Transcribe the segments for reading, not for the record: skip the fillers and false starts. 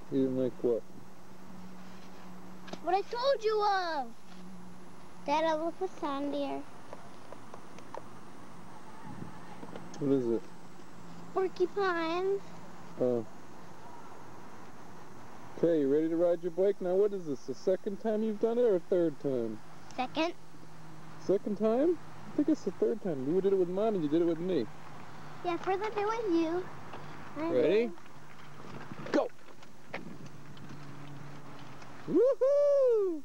You didn't like what? What I told you of. Dad, I look what's on there. What is it? Porcupines. Oh. Okay, you ready to ride your bike? Now what is this, the second time you've done it or third time? Second. Second time? I think it's the third time. You did it with Mom and you did it with me. Yeah, first I did it with you. Ready? Go! Woohoo!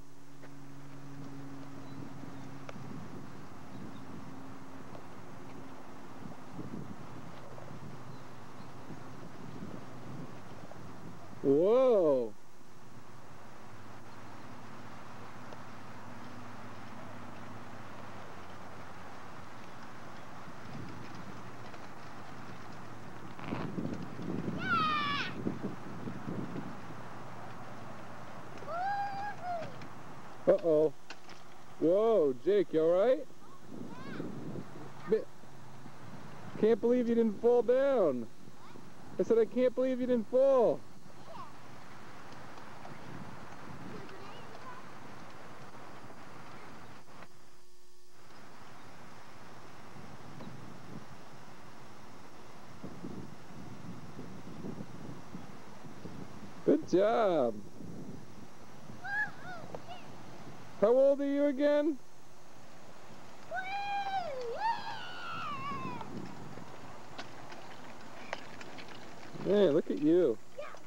Whoa! Uh-oh. Whoa, Jake, you alright? Can't believe you didn't fall down. I said I can't believe you didn't fall. Good job. How old are you again? Man, look at you.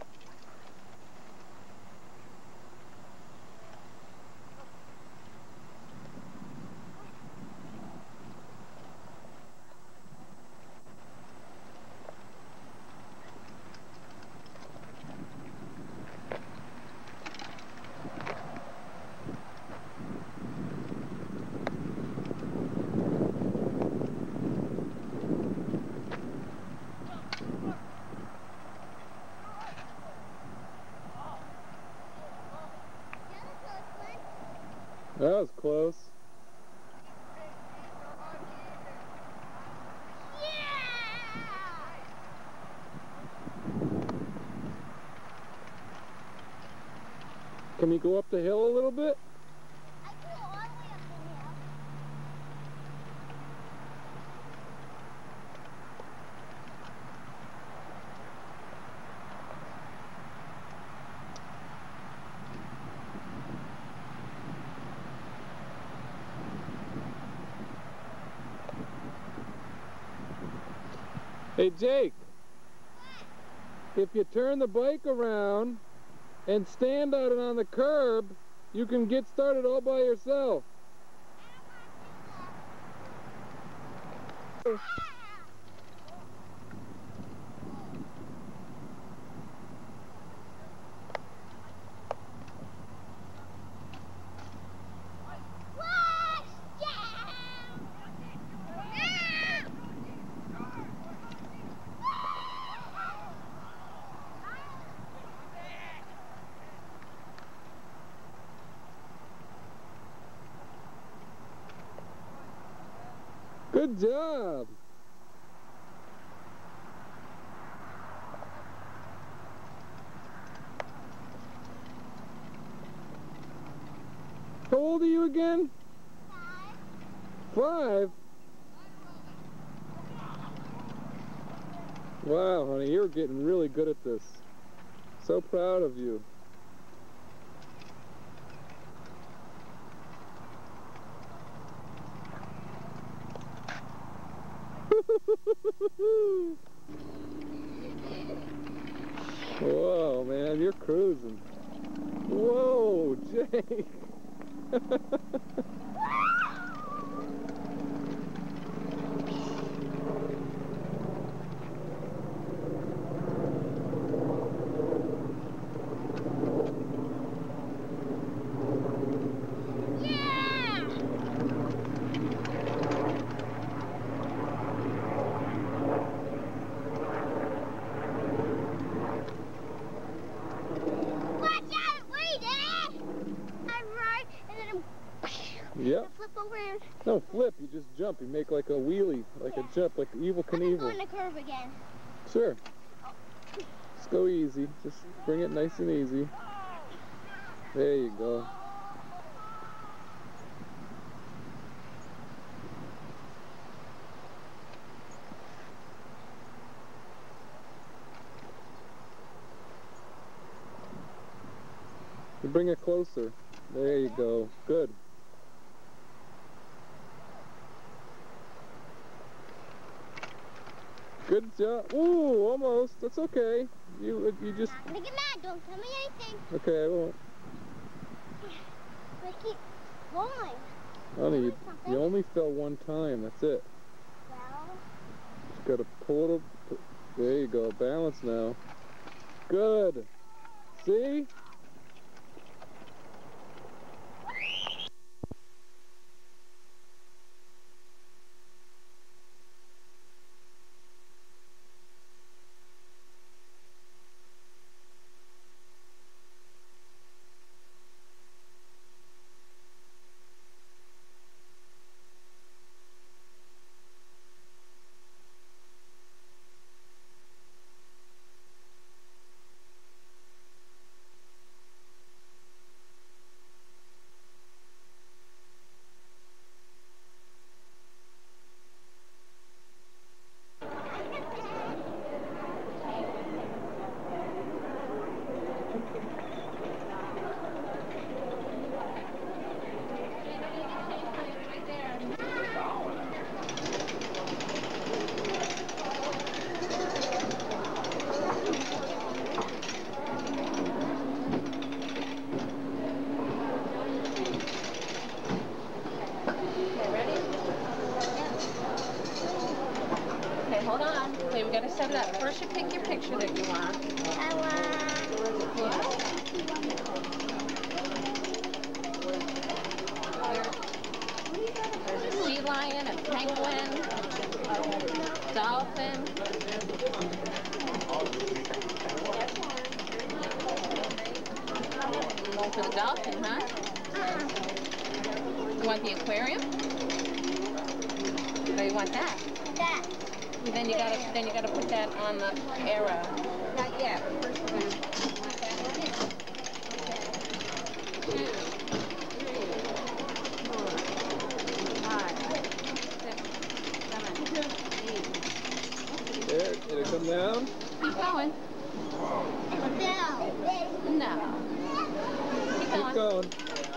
That was close. Can you go up the hill a little bit? I can go all the way up the hill. Hey Jake, if you turn the bike around and stand on it on the curb, you can get started all by yourself. Good job. How old are you again? 5? Wow, honey, you're getting really good at this. So proud of you. Whoa, man, you're cruising. Whoa, Jake. Yep. Flip over and... No, flip. You just jump. You make like a wheelie, like a jump, like Evel Knievel. I'm going to curve again. Sure. Just go easy. Just bring it nice and easy. There you go. You bring it closer. There you go. Good. Good job. Ooh, almost. That's okay. You just. I'm gonna get mad. Don't tell me anything. Okay, I won't. But keep going. Honey, you only fell one time. That's it. Well. Just gotta pull it up. There you go. Balance now. Good. See? Hold on. Okay, we gotta set it up. First, you pick your picture that you want. I want. Yeah. There's a sea lion, a penguin, a dolphin. Going for the dolphin, huh? You want the aquarium? Or you want that? That. Then you gotta put that on the arrow. Not yet. First we're gonna put that in. 2, 3, 4, 5, 6, 7, 8. There, did it come down? Keep going. No. No. Keep going. Keep going.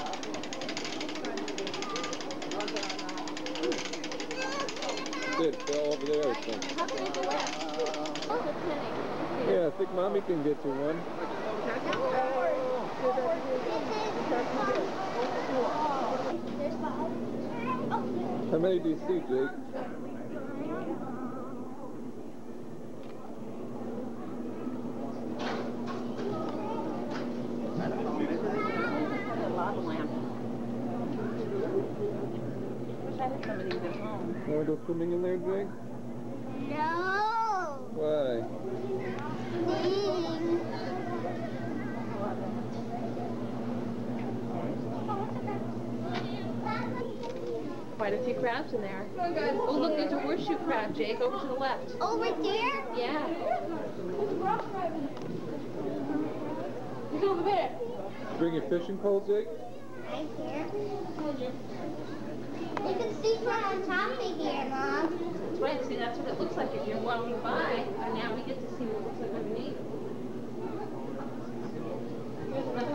It fell over there, I think. How can I do that? Yeah, I think Mommy can get you one. How many do you see, Jake? Want to go swimming in there, Jake? No. Why? Quite a few crabs in there. Oh, look, there's a horseshoe crab, Jake, over to the left. Over there? Yeah. He's over there. Bring your fishing pole, Jake? Right here. You can see from on top of here, Mom. That's right. See, that's what it looks like if you're walking by. And now we get to see what it looks like underneath. Here's another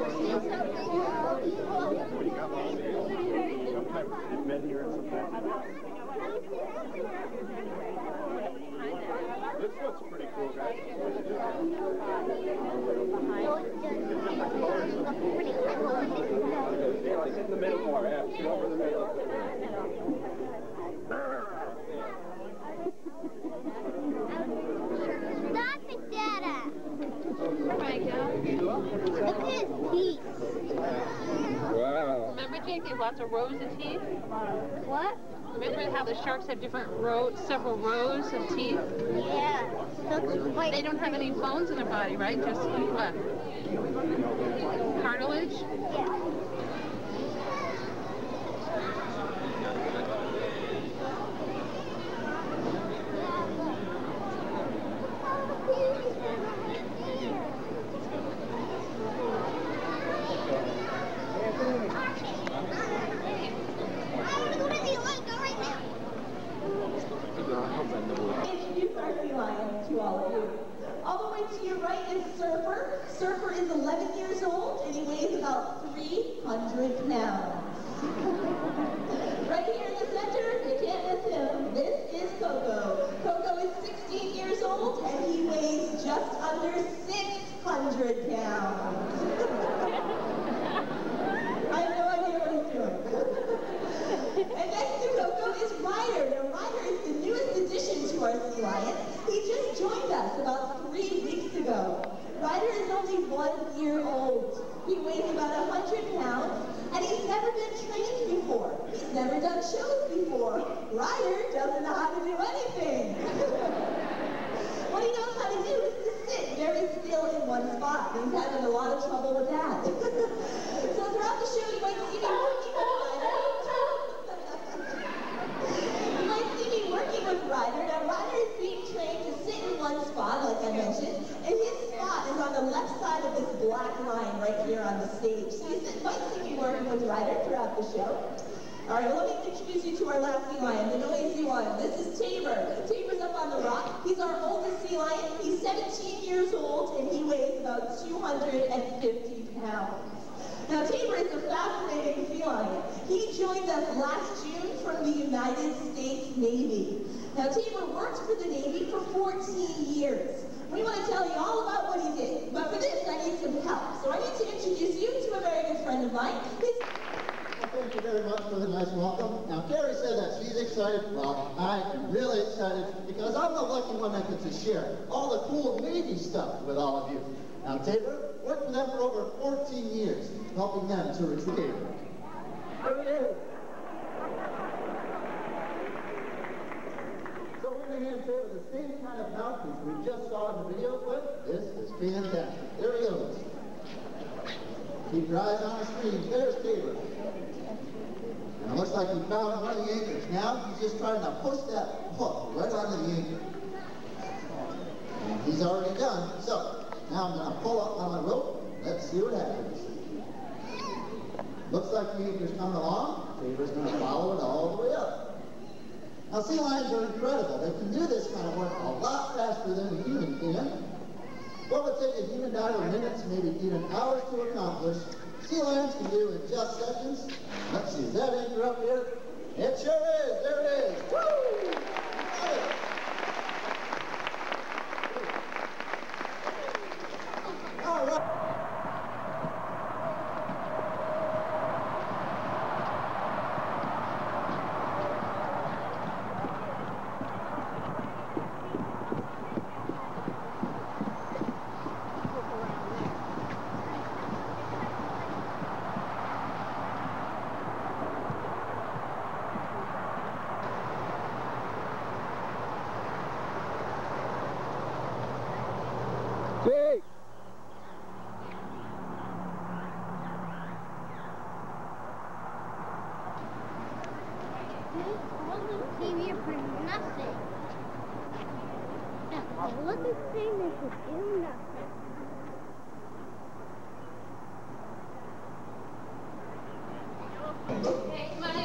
This looks pretty cool, guys. It's in the middle more, yeah. It's over the middle. Stop it, Dada. There we go. Look at his teeth. Wow. Remember, Jake, they have lots of rows of teeth? What? Remember how the sharks have different rows, several rows of teeth? Yeah. Looks like They don't have any bones in their body, right? Just what? Cartilage? Yeah. to all of you. All the way to your right is Surfer. Surfer is 11 years old and he weighs about 300 pounds. Right here in the center, you can't miss him. This is Coco. Coco is 16 years old and he weighs just under 600 pounds. I have no idea what he's doing. And next to Coco is Ryder. Now Ryder is the newest addition to our sea lion. He just joined us about 3 weeks ago. Ryder is only 1 year old. He weighs about 100 pounds, and he's never been trained before. He's never done shows before. Ryder doesn't know how to do anything. What he knows how to do is to sit very still in one spot. He's having a lot of trouble with that. So throughout the show, you might see me working with Ryder. You might see me working with Ryder. Now, Ryder is being trained to sit in one spot, like I mentioned, and his spot is on the left side of this black line right here on the stage. So you might see me working with Ryder throughout the show. All right, well, let me introduce you to our last sea lion, the noisy one. This is Tabor. Tabor's up on the rock. He's our oldest sea lion. He's 17 years old, and he weighs about 250 pounds. Now, Tabor is a fascinating sea lion. He joined us last June from the United States Navy. Now, Tabor worked for the Navy for 14 years. We want to tell you all about what he did, but for this, I need some help. So I need to introduce you to a very good friend of mine. Thank you very much for the nice welcome. Now, Carrie said that she's excited. Well, I am really excited because I'm the lucky one that gets to share all the cool Navy stuff with all of you. Now, Tabor worked for them for over 14 years, helping them to retrieve. So we're going to hand Tabor the same kind of mouthpiece we just saw in the video clip. This is fantastic. There he goes. Keep your eyes on the screen. There's Tabor. And it looks like he found one of the anchors. Now he's just trying to push that hook right onto the anchor. And he's already done. So now I'm going to pull up on the rope. Let's see what happens. Looks like the anchor's coming along. Tabor's going to follow it all the way up. Now sea lions are incredible. They can do this kind of work a lot faster than a human can. What would take a human diver minutes, maybe even hours to accomplish, sea lions can do in just seconds. Let's see, is that anchor up here? It sure is, there it is. Woo! Got it. All right. Jake! All this came here for nothing. All of this thing is to do nothing. Okay, come on in.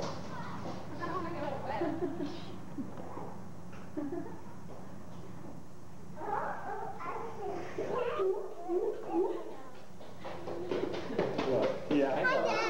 Yeah, I Hi, know. Dad.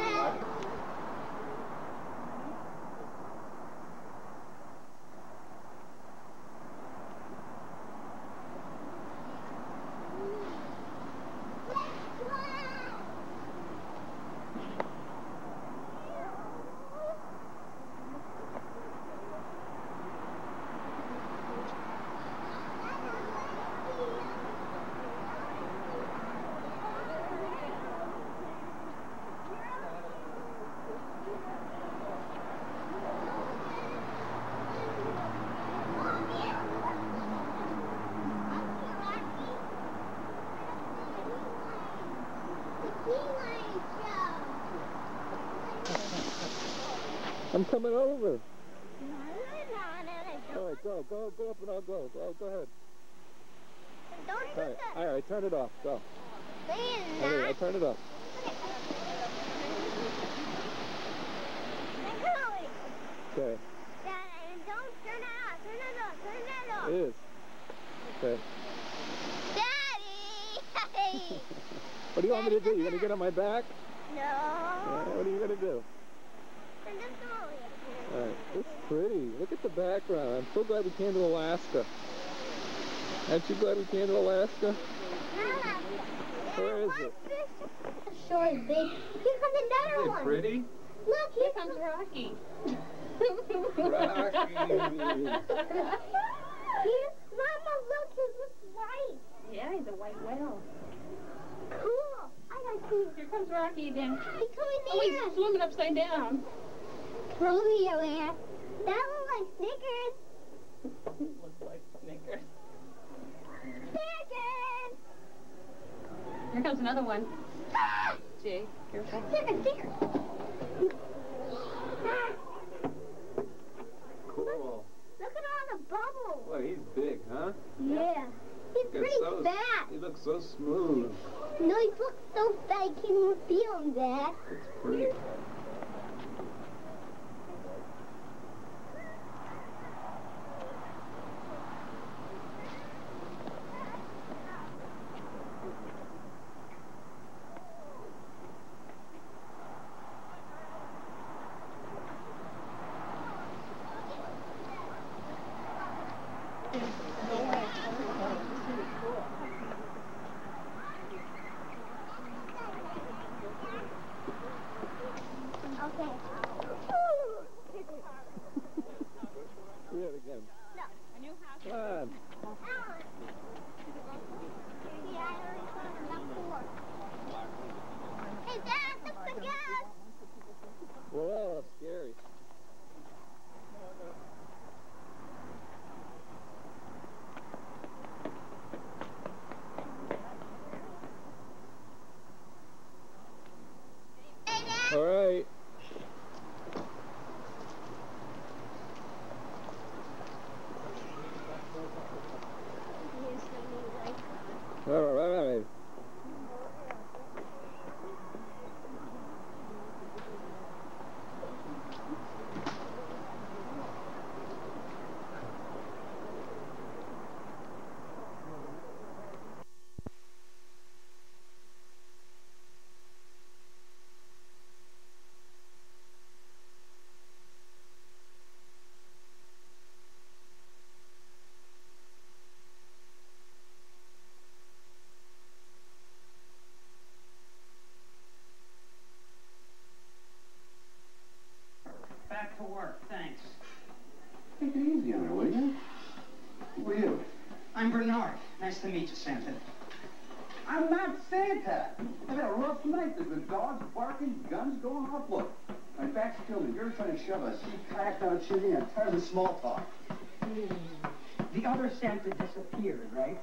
I'm coming over. All right, go up and I'll go. Go ahead. Don't do that. All right, turn it off. Go. Say Okay, that. I turn it off. Okay. Dad, don't turn it off. Turn it off. Turn it off. It is. Okay. Daddy! What do you want me to do? You gonna get on my back? No. What are you gonna do? Turn this over. Alright, it's pretty. Look at the background. I'm so glad we came to Alaska. Aren't you glad we came to Alaska? Where is it? Shore is big. Here comes another Is it one. pretty? Look, Here comes Rocky. Rocky. Here, Mama, look, he's white. Yeah, he's a white whale. Cool. I gotta see. Here comes Rocky again. He's coming Oh, near. he's swimming upside down. Romeo here. That looks like Snickers. Looks like Snickers. Snickers! Here comes another one. Jay, careful. Snickers, Snickers. Cool. Look at all the bubbles. Well, he's big, huh? Yeah. He's Look, pretty so, fat. he looks so smooth. No, he looks so fat. You can't even feel him, Dad. It's pretty. Okay. Do it again. No. A new house. Come on. Hey, Dad, look the gas. Whoa, that's scary. Hey, Dad. All right. All right. Back to work, thanks. Take it easy on her, will you? Who are you? I'm Bernard. Nice to meet you, Santa. I'm not Santa. I've had a rough night. There's been dogs barking, guns going off. Look, my back's killing me. You're trying to shove a sea kayak down a chimney. I'm tired of the small talk. The other Santa disappeared, right?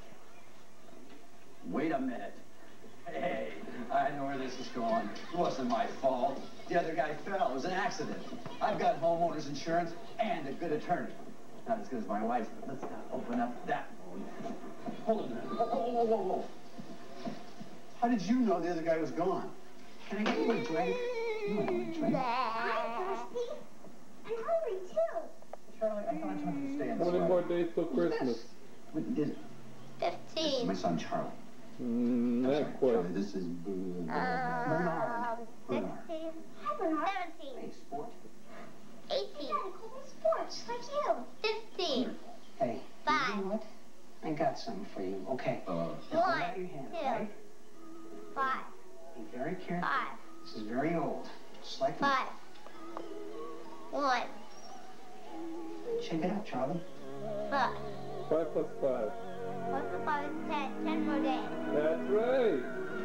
Wait a minute. Hey, I know where this is going. It wasn't my fault. The other guy fell. It was an accident. I've got homeowner's insurance and a good attorney. Not as good as my wife's, but let's not open up that wound. Hold on a minute. Whoa. How did you know the other guy was gone? Can I get you a drink? You want a drink? I'm thirsty. I'm hungry, too. Charlie, I thought you wanted to stay in How many more days till Who's Christmas? this? What is it? This is 15. my son, Charlie. Not quite. Charlie, this is Bernard. 16. Hi, Bernard. 17. Hey, sport. 18. Sports, like you. 15. Hey, 5. you know what? I got something for you. Okay. Now, 1, hold out your hand, 2, right? 5. Be very careful. 5. This is very old. Just like me. 5. 1. Check it out, Charlie. 5. 5 plus 5. 1 plus 5 is 10. 10 more days. That's right.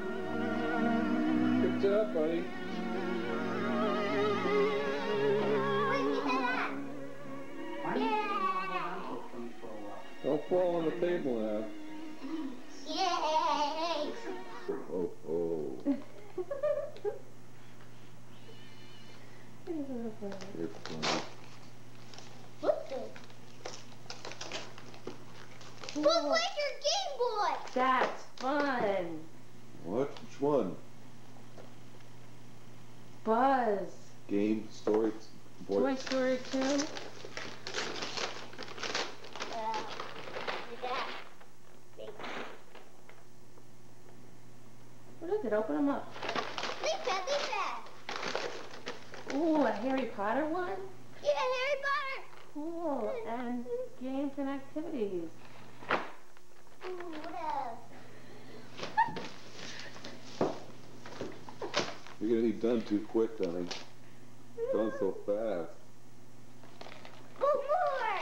Good job, buddy. Wait, you said that. Why don't you hold on to it for me for a while? Don't fall on the table now. Yay! Oh. You're funny. What's this? Look like your Game Boy! That's fun. What? Which one? Buzz. Game, story, Toy Story 2. Yeah. it. Open them up. Leave that. Ooh, a Harry Potter one? Yeah, Harry Potter. Cool. And games and activities. Ooh, what else? You're gonna be done too quick, honey. Done so fast. Oh, more.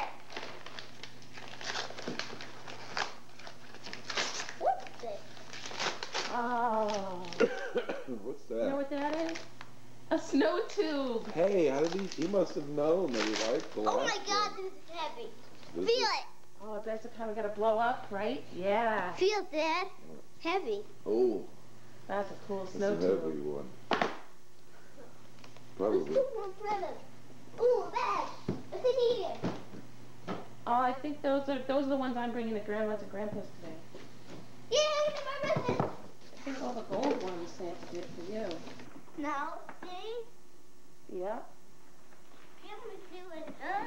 What's this? Oh. What's You know that? what that is? A snow tube. Hey, how did he must have known that he liked the Oh last my God, one. this is heavy. This Feel is- it. Oh, that's the kind we gotta blow up, right? Yeah. Feel it, Dad. Heavy. Oh, That's a cool that's snow a heavy tube. one. Let's Probably. do one for them. Ooh, Dad. What's in here? Oh, I think those are the ones I'm bringing to Grandma's and Grandpa's today. Yeah, look at my present. I think all the gold ones Santa did for you. Now, see? Yep. Can we do it, huh?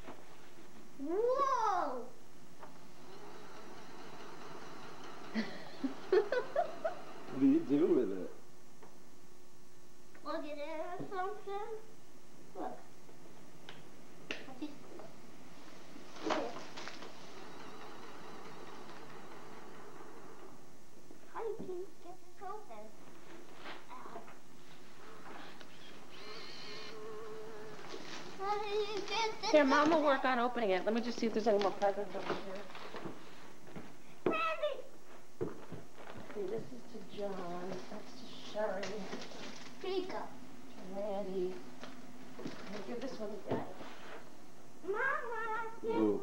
Whoa! What do you do with it? Look at it or something. Look. What's this? Here. How do you get this open? Ow. How do you get this Here, Mom will open? work on opening it. Let me just see if there's any more presents over here. Randy! See, this is to John. That's to Sherry. Here you go. To Randy. I'll give this one to Dad. Mama! Ooh.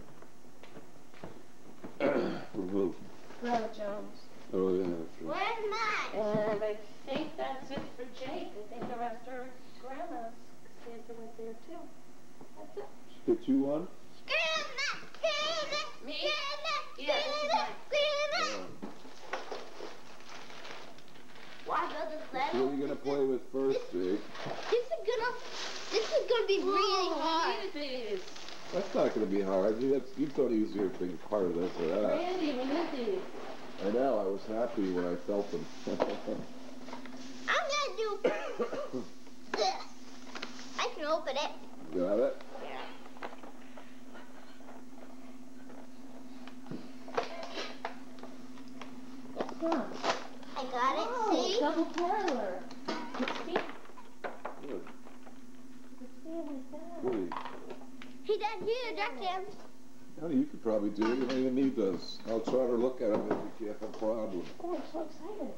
Remove. Grandma Jones. Oh, yeah. That's right. Where's mine? And I think that's it for Jake. I think they're after Grandma's. Santa went there too. That's it. Did you one? Grandma! Grandma! Me? Grandma! Yeah, this is Grandma! mine. Grandma! Oh. Why go to What are you gonna play with first, Jake? This is gonna be really hard. Look at these. That's not gonna be hard. You thought he was your big part of this or that. Randy, we need these. I know. I was happy when I felt them. I'm gonna do this. I can open it. Got it? Huh. I got it. Oh, See? double parlor. See? Good. See like that. Really. He does here, that's him. Oh, you could probably do it. You don't even need those. I'll try to look at them if you have a problem. Oh, I'm so excited.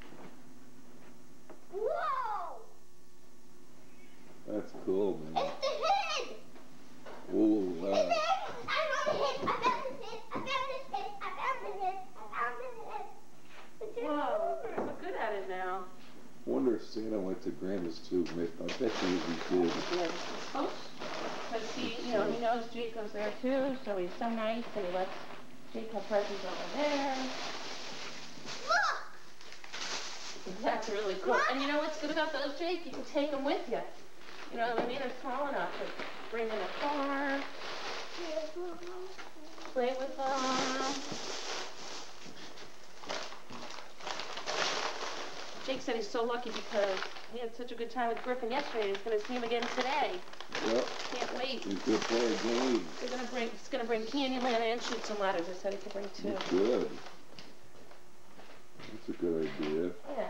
Whoa! That's cool, man. It's the head! Ooh, It's the head! I found his head! I found his head! I found his head! I found his head! I found his head! It's in Whoa, over. we're good at it now. wonder if Santa went to Grandma's too. I bet he did. Yeah. Oh, because he knows Jake goes there too, so he's so nice and he lets Jake have presents over there. Look! That's really cool. And you know what's good about those, Jake? You can take them with you. You know what I mean? They're small enough to bring in a car, play with them. Jake said he's so lucky because he had such a good time with Griffin yesterday. He's going to see him again today. Yep. Can't wait. He's gonna play a game. He's going to bring Candyland and shoot some ladders. I said he could bring two. Good. That's a good idea. Yeah.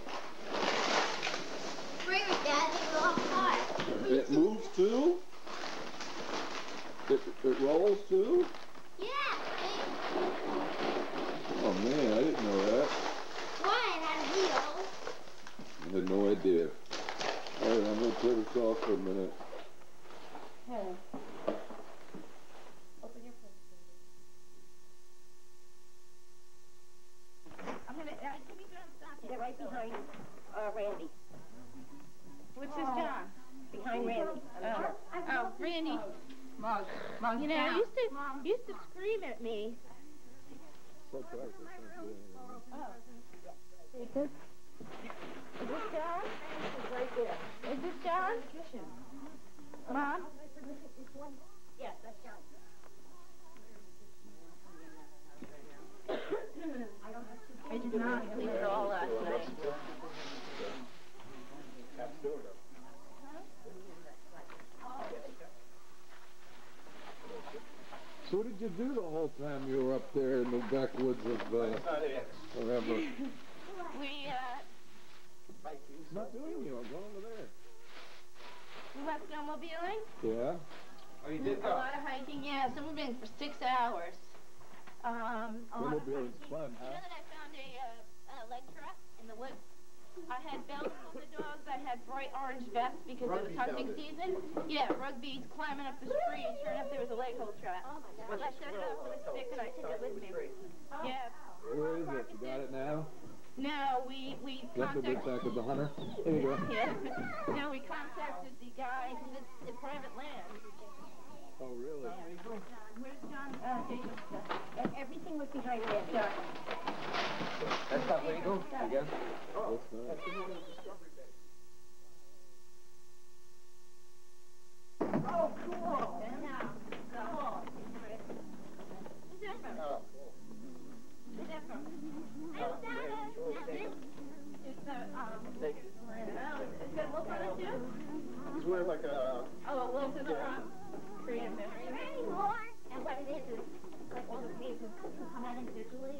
Bring it, Dad. It's all apart. It moves too? It rolls too? Yeah. Oh man, I didn't know that. Why? It has wheels. I had no idea. Alright, I'm gonna turn this off for a minute. Okay. Open your present. I'm gonna stop there right behind Randy. What's this, John? Behind Randy. Oh, Randy. Mug. You know, used to scream at me. Is this John? It's right there. Is this John? Mom? Yes, that's John. I did not sleep at all last night. time you were up there in the backwoods of whatever? It's not doing you. I'm going over there. We went snowmobiling. Yeah. Oh, you A did go? lot of hiking, yeah. Snowmobiling for 6 hours. A lot of Snowmobiling's hiking. fun, You huh? know that I found a leg trap in the woods? I had belts on the dogs. I had bright orange vests because it was hunting season. Yeah, rugby's climbing up the street. Sure enough, there was a leg hole trap. I set it up with a stick and I took it with me. Yeah. Where is it? You got it now? No, we That's the big contacted. sack of the hunter. Here you go. Yeah. No, we contacted the guy who lives in private land. Oh, really? Where's John Jacobs' stuff? Everything was behind there. Yeah. That's not legal, I guess. Oh, that's nice. Oh, cool. Cool. Who's that from? Who's that from? It's it's got a wolf on it too? He's wearing like a... Oh, a wolf in the rock. Korean man. More. And what it is like all the pieces come out individually.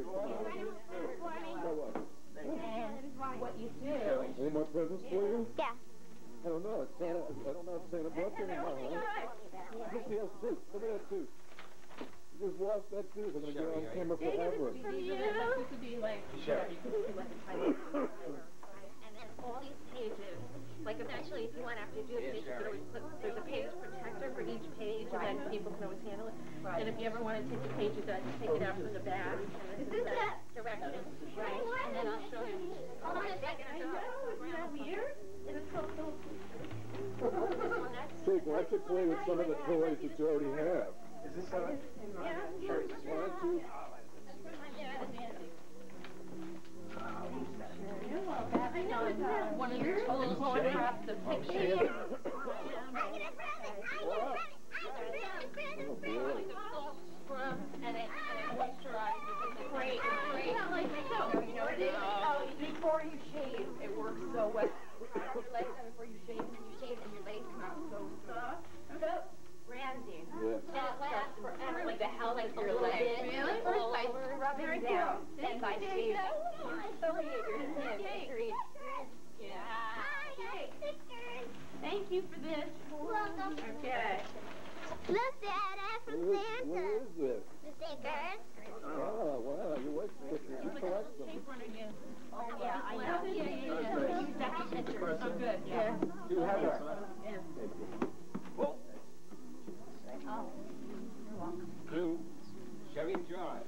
And what you do. Any more presents for you? Yeah. I don't know. It's Santa. I don't know if Santa brought you anymore, huh? Look, he has tooth. Look at that tooth. You just lost that tooth. I'm going to get on camera forever. From you. This would be like, Sure. you could do like a tiny. And then all these pages, like eventually if you want after you do a page, you can always put, there's a page protector for each page, and then people can always handle it. And if you ever want to take the pages out, just take it out from the back, and this is the directions, right? And then I'll show you. Hold on a second. I know, isn't that weird? It is so cool. Jake, why don't you play with some of the toys that you already have? Is this a... Yeah. Why don't you? I know it's one of the total photographs of pictures. Scrub and it moisturizes. It's great, great. Like soap, you know what it is? Oh, before you shave, it works so well. Your legs, and before you shave, and your legs come out so soft. So, Randy. Yeah. And it lasts forever, like the hell, like your legs. Really? First I rub it down, then I shave. Thank you for this. Welcome. Okay. Look, Dad, I'm from What Santa. is this? The stickers. Oh, wow. You like stickers. You collect them. Oh, yeah, I know. Yeah. That's a picture. So good, yeah. You have that. Oh, you're welcome. To Chevy Drive.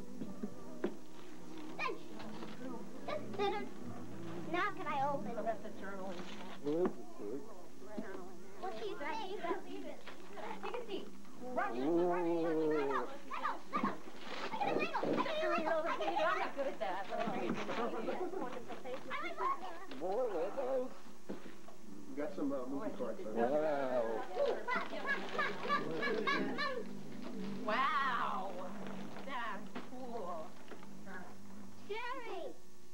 Now can I open So it? that's a journal. What is this, Jake? What do you say? Take a seat. Run, Ooh. I I'm not good at that, but I'm More Legos? You got some movie cards. Wow. Wow. That's cool. Jerry!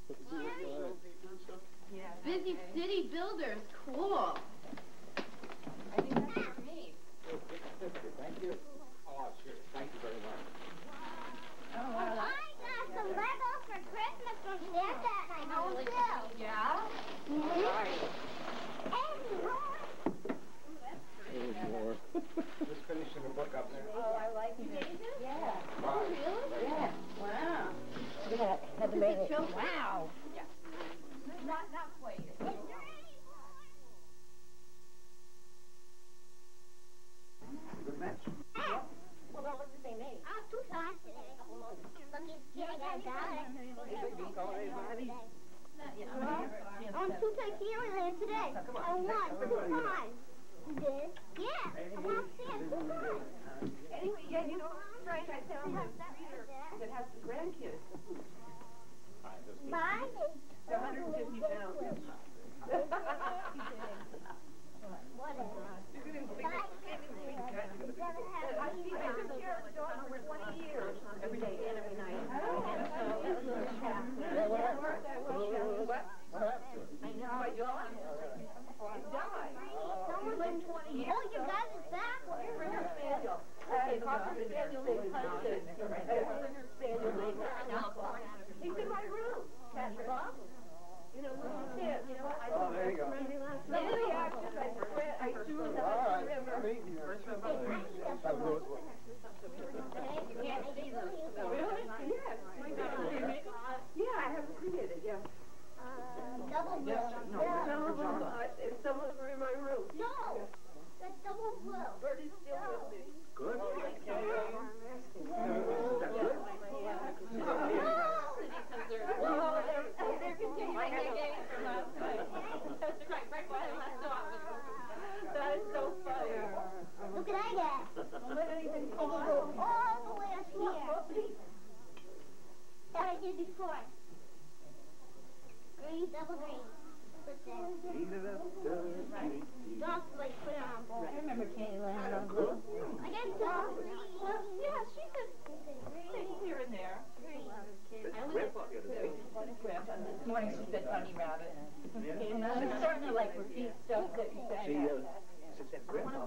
Yeah. Busy City Builders, cool. I think that's for me. Thank you. Oh, sure. Thank you very much. Oh, wow. I got some Legos for Christmas from Santa and I know too. Yeah? Sorry. And more. There's more. Just finishing the book up there. Oh, I like it. Yeah. Wow. Really? Yeah. Wow. Yeah, had to make it. Wow. Yeah. Not quite. Good match. Well, what did they make? Two times today. On two Titanium today. I won two times. You did? Yeah. I won two times. Anyway, yeah, you know, right, I found a reader that has the grandkids. Mine is They're 150 pounds. whatever. You couldn't believe it. I took care of the dog for 20 years, every day and every night. And so that was a little chat. What? I know. My dog died. Someone lived 20 years. Oh, you guys is back. River Spaniel. Cocker Spaniel named Hudson. double green. Put that. Don't like put it on board. I remember Kayla. I got double green. Yeah, she could things here and there. This morning she said Bunny Rabbit. It's starting to like repeat stuff that you said. Let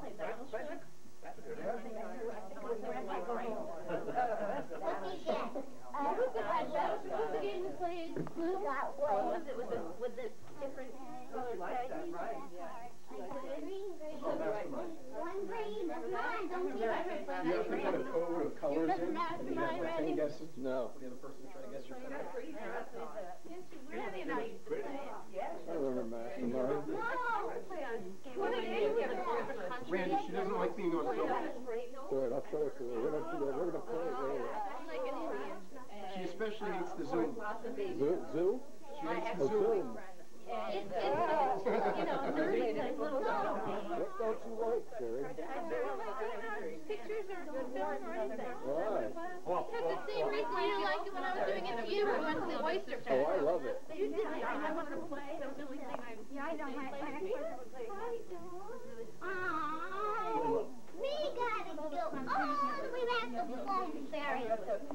me guess. What was the game we played? Blue got What one. was it with the different colored things? Green. One green. That's mine. Don't You give it. ever had a code of colors in? Doesn't matter And to you mine, have like 10 Randy. guesses? No. The other person trying to guess your color. Randy and I used to play it. I remember matching mine. No. What did you get a different country? Randy, she doesn't like being on film. Good, I'll show it to her. We're gonna play it later. I'm like an Indian. She especially hates the Zoom. Zoo? She hates Oh, Zoom. Zoom. It's you know, nerdy like little stuff. What don't you like, Sherry? I don't like pictures or film or anything. Why? Because the same reason you didn't like it when I was doing it to you, we went to the oyster Oh, fest. I love it. You did, I wanted to play, that was the only thing I... Yeah, I know. didn't play with me. Oh, we gotta go all the way back to Plum Ferry.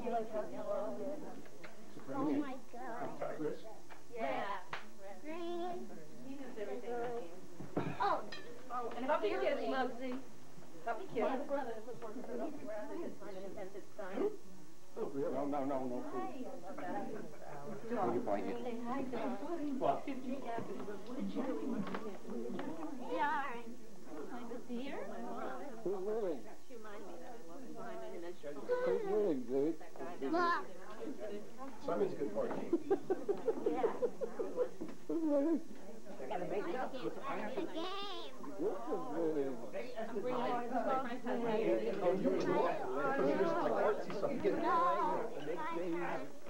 Oh my God. Yeah. Green. He knows everything about games. Oh, And puppy kiss, Muggsy. Puppy kiss. Yeah. My brother was working for Simon invented sign. Oh, really? No. Say hi to him. What? What did you really want to get? darn. Like a deer? Who's winning? She reminded me that I love Simon and then she Who's winning, dude? Look. Simon's a good party. Who's winning? The game. This is winning. Oh, you were wrong. Because there's like artsy stuff. You get it. No. And make things.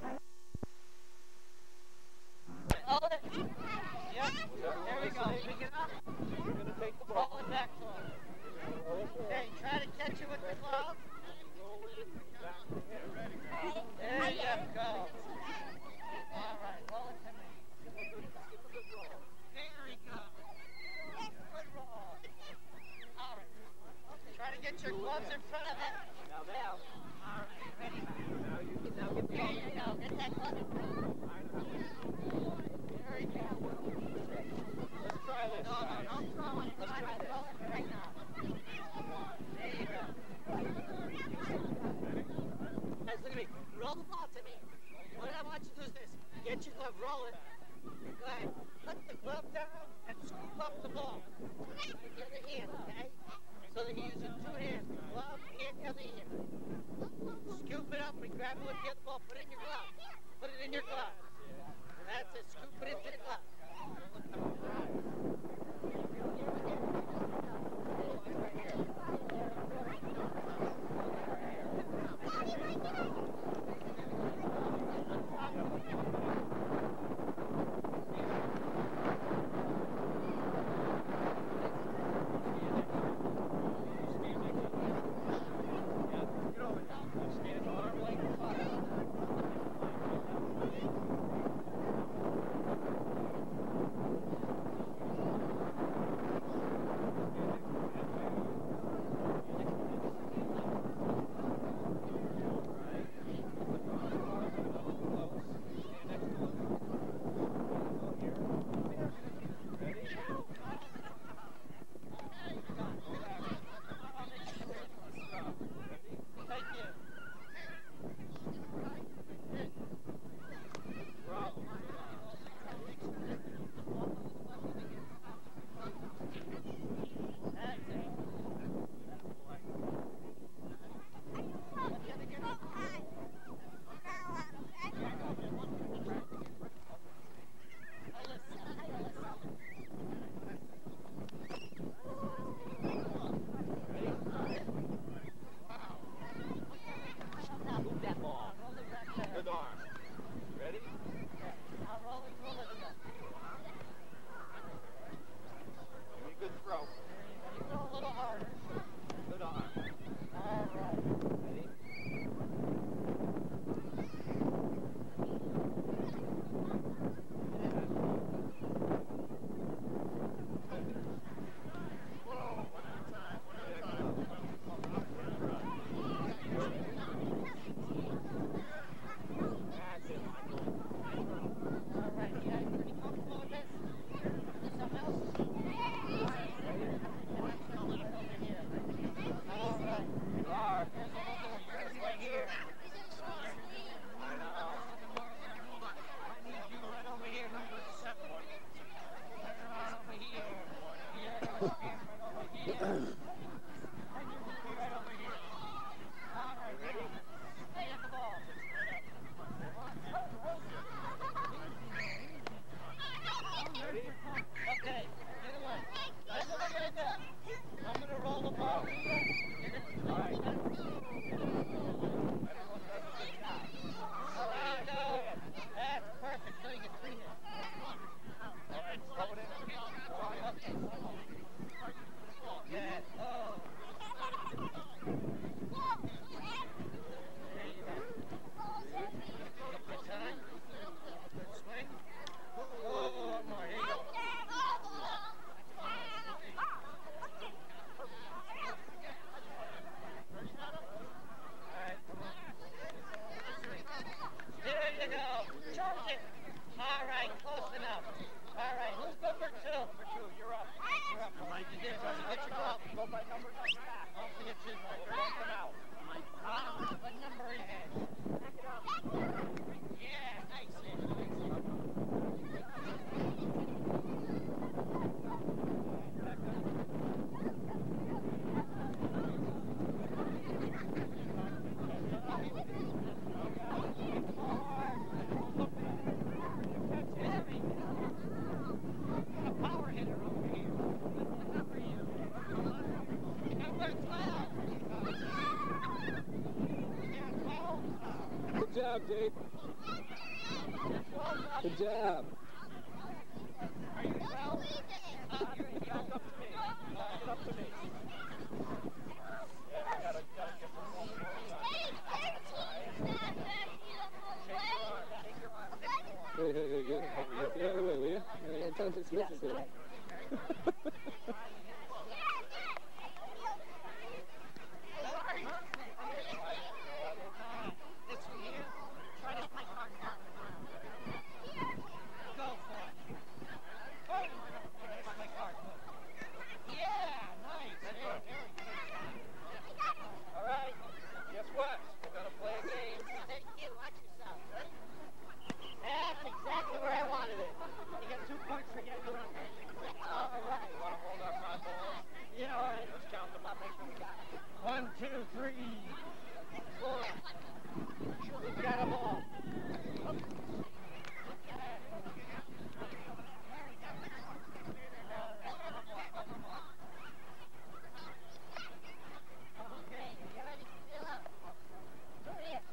Yep, there we go. Pick it up. You're going to take the ball. Roll it back to him. Okay, try to catch it with the glove. There you go. All right, roll it to me. There we go. Good roll. All right. Try to get your gloves in front of him. Now. All right, ready? Now you can get the ball. There you go. Get that glove in front of him. There we go. Let's try this. No, don't throw it. Let's try this. Right now. There you go. Guys, look at me. Roll the ball to me. What I want you to do is this. Get your glove, roll it. Go ahead. Put the glove down and scoop up the ball. With the other hand, okay? So that you're using two hands. Glove and the other hand. Scoop it up and grab it with the other ball. Put it in your glove. Put it in your glove. That's it. Scoop it into the glove. you go. Charge it. All right, close enough. All right, who's number 2? Number 2, you're up. You're up. Like you did. Get your glove. Go by numbers on the back. Don't forget to dump them out. What number is it? Back it up. Yeah, nice. Power hitter over here. What number are you? Number 12. Good job, Jake. Good job. Are you 12? Back up to me. Get up to me. Yeah, I gotta get some more. Hey, get out of the way, will you? I'm trying to fix this here. This one here, try to play hard down the ground. Go for it. Oh, play hard. Yeah, nice. Very good. All right, guess what? We're going to play a game. Thank you. Watch yourself. Ready? That's exactly where I wanted it. You got 2 points for getting around. All right. You want to hold up my ball? Yeah, all right. Let's count them up. Make sure we got it. 1, 2, 3, 4. We've got them all. Okay, you ready? Fill up. Hurry up.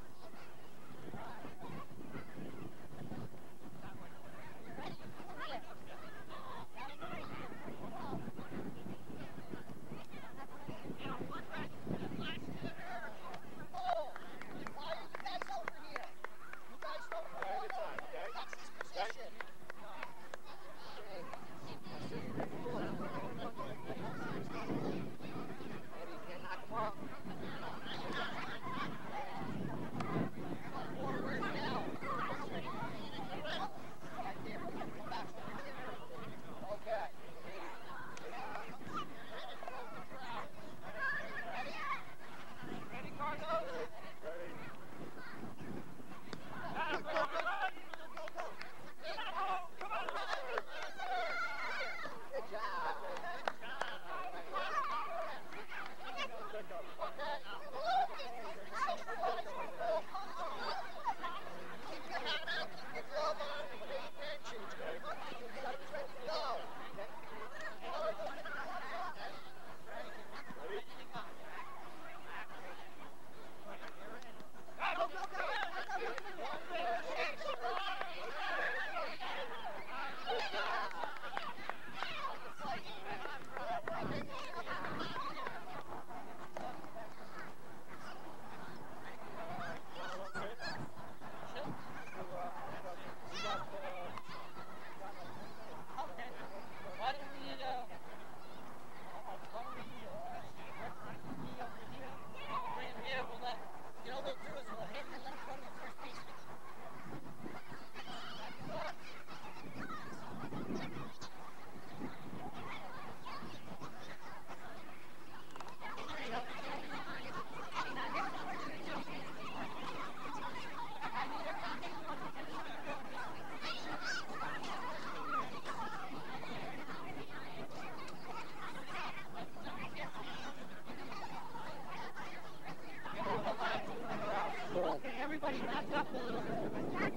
Everybody back up a little bit.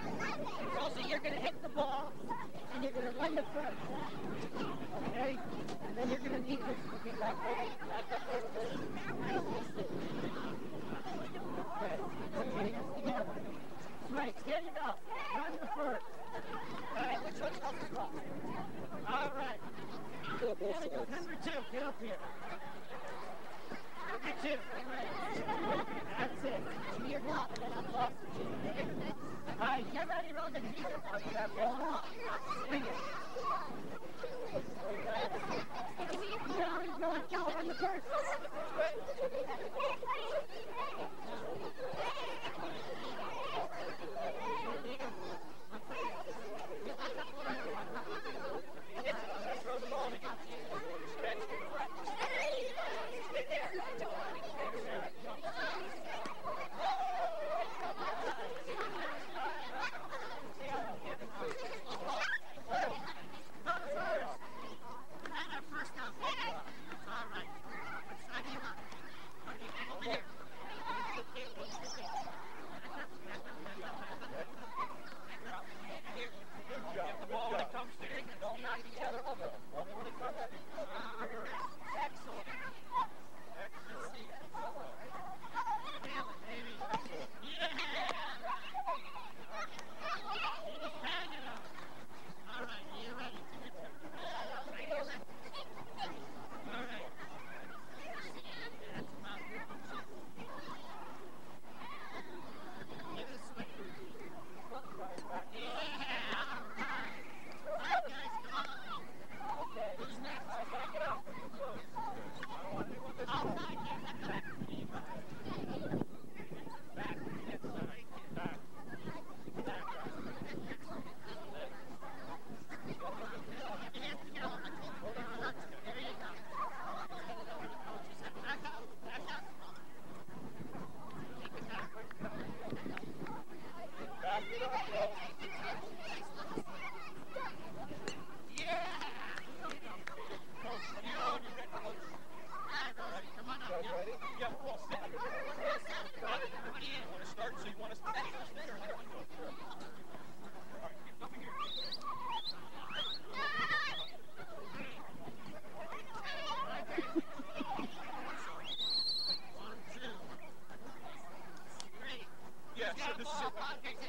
Also, you're going to hit the ball, and you're going to run the first. Okay? And then you're going to need this to get back up a little bit. Okay. Together. Right, here you go. Run the first. All right, which one's up the clock? All right. There we go. Number 2, get up here. Number 2. That's it. Give me your block, and then I'll toss it to you. All right, get ready, roll the knees up on that ball. Swing it. Go on the first.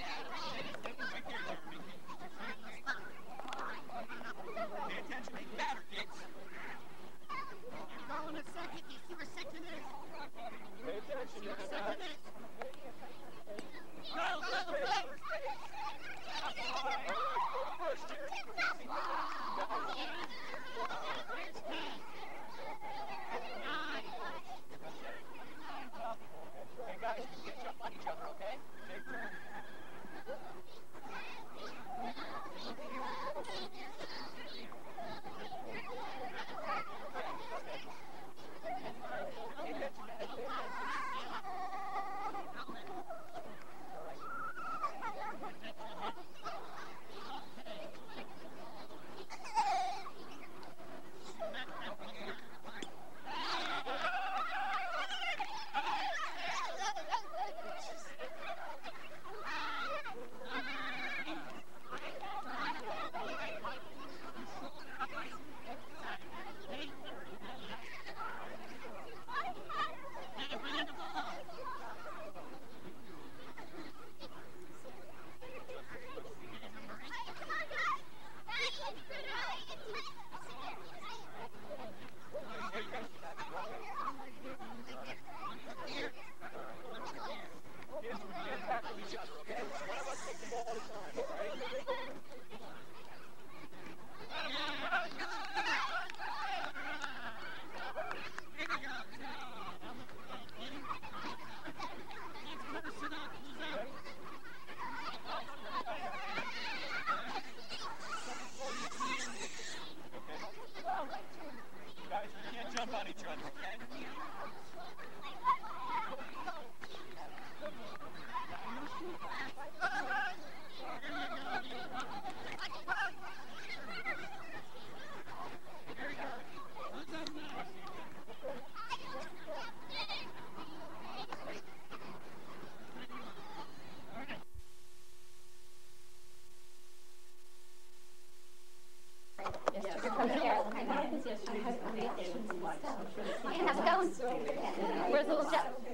Where's little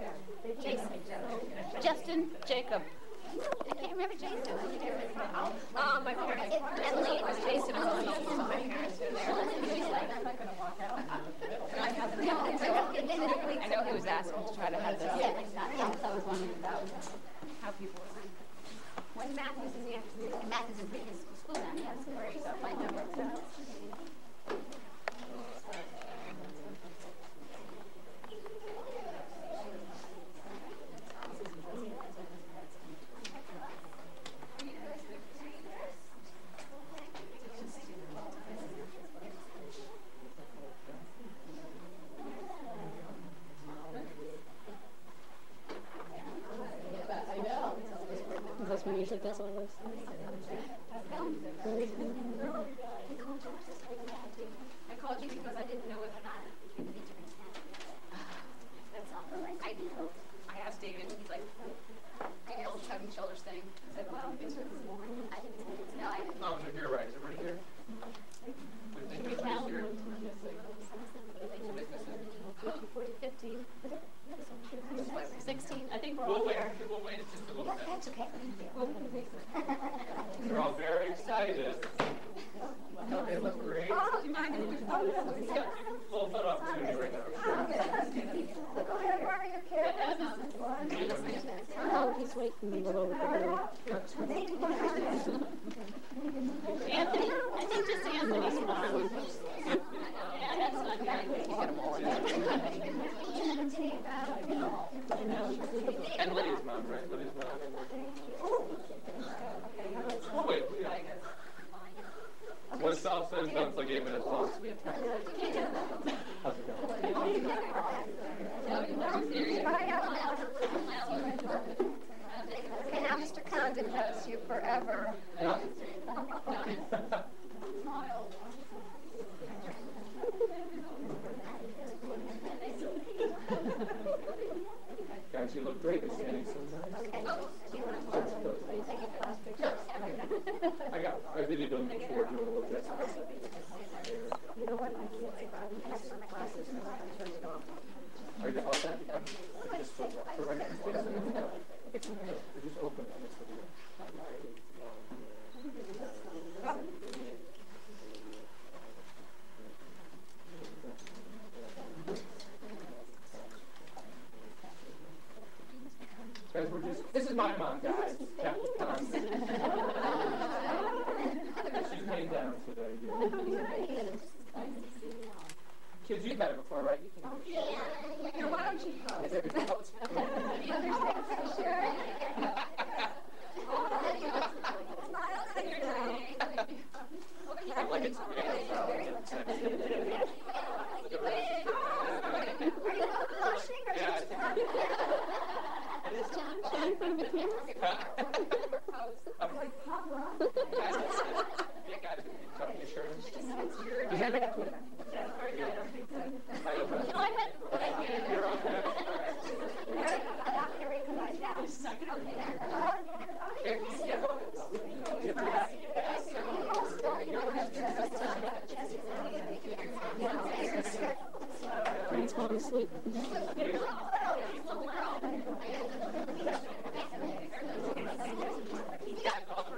Jason? Justin? Jacob. I can't remember Jason. My parents. And Lee was Jason. My parents were there. I'm not going to walk out. I know he was asking to try to have this. Yeah, that was one of the how people were saying. When math is in the afternoon, and math is in school now, that's great. So I know When usually does all this. I called you because I didn't know whether or not that's all right. I asked David, and he's like, the old chugging shoulders thing. I said, well, this morning. I didn't know. Oh, you're right. Is it right here? Can we count? 15. 16. I think we're all here. We'll wait just a little bit. That's okay. They're all very excited. Oh, they look great. Full photo opportunity right now. Go ahead, borrow your kid. Oh, he's waiting all over the door. Anthony? I think just Anthony's mom. Yeah, that's not bad. You get them all in there. And Lydia's mom, right? Lydia's mom. Oh, wait. When it's all said and done, it's like 8 minutes long. How's it going? And now Mr. Condon knows you forever. Smile. Guys, you look great. You're standing so nice. I really don't look forward to doing a little bit. You know what? I can't survive the classes, so I turn it off. Are you all set? Just put right now. It's just open on this video.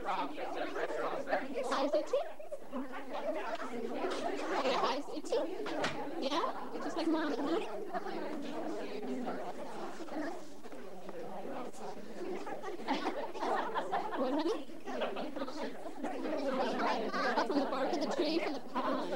ICT? ICT? Yeah? Just like Mom and I. What, honey? Up from the bark of the tree, from the pond.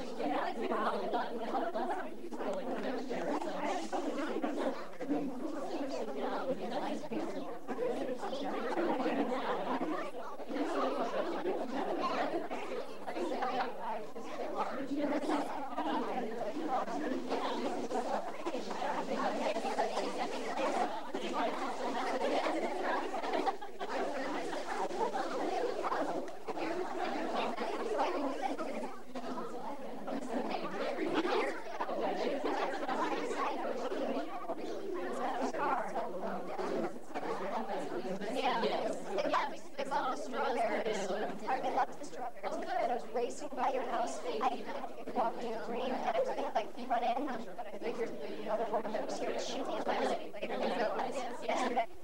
Racing by your house, I walking a green, and I was gonna like run in, but I figured, you know, the woman that was here to shoot me later, yesterday.